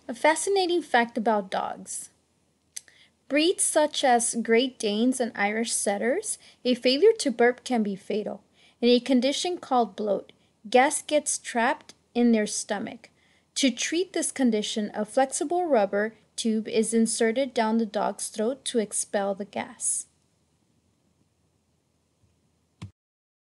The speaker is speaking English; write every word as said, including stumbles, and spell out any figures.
A fascinating fact about dogs. Breeds such as Great Danes and Irish Setters, a failure to burp can be fatal. In a condition called bloat, gas gets trapped in their stomach. To treat this condition, a flexible rubber tube is inserted down the dog's throat to expel the gas.